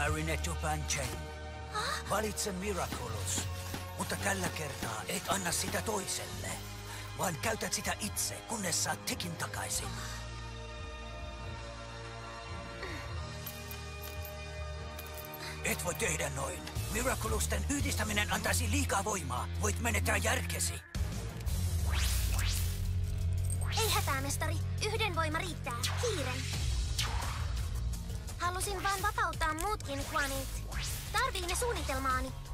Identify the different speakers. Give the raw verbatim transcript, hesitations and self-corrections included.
Speaker 1: Marinette Dupain-Cheng. Valitse Miraculous, mutta tällä kertaa et anna sitä toiselle, vaan käytät sitä itse, kunnes saat tikin takaisin. Et voi tehdä noin. Miraculusten yhdistäminen antaisi liikaa voimaa. Voit menettää järkesi.
Speaker 2: Ei hätää, mestari. Yhden voima riittää. Kiiren. Halusin vain vapauttaa muutkin Quanit. Tarviin ne suunnitelmaani.